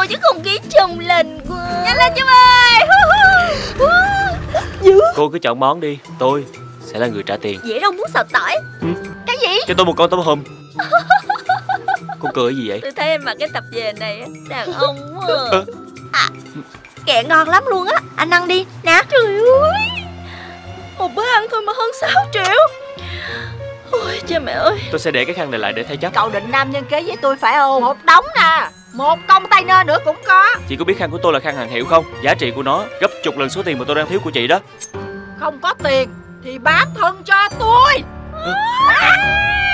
tôi chứ không nghĩ chồng lần quá. Nhanh lên Trâm ơi. Cô cứ chọn món đi, tôi sẽ là người trả tiền. Dĩa rau muống xào tỏi. Cái gì? Cho tôi một con tôm hùm. Cô cười gì vậy? Tôi thấy em mặc cái tập về này đàn ông quá à. Kẹ ngon lắm luôn á. Anh ăn đi nè. Trời ơi, một bữa ăn thôi mà hơn 6 triệu. Ôi cha mẹ ơi. Tôi sẽ để cái khăn này lại để thay chấp. Cậu định nam nhân kế với tôi phải không? Một đống nè, một container nữa cũng có. Chị có biết khăn của tôi là khăn hàng hiệu không? Giá trị của nó gấp chục lần số tiền mà tôi đang thiếu của chị đó. Không có tiền thì bán thân cho tôi.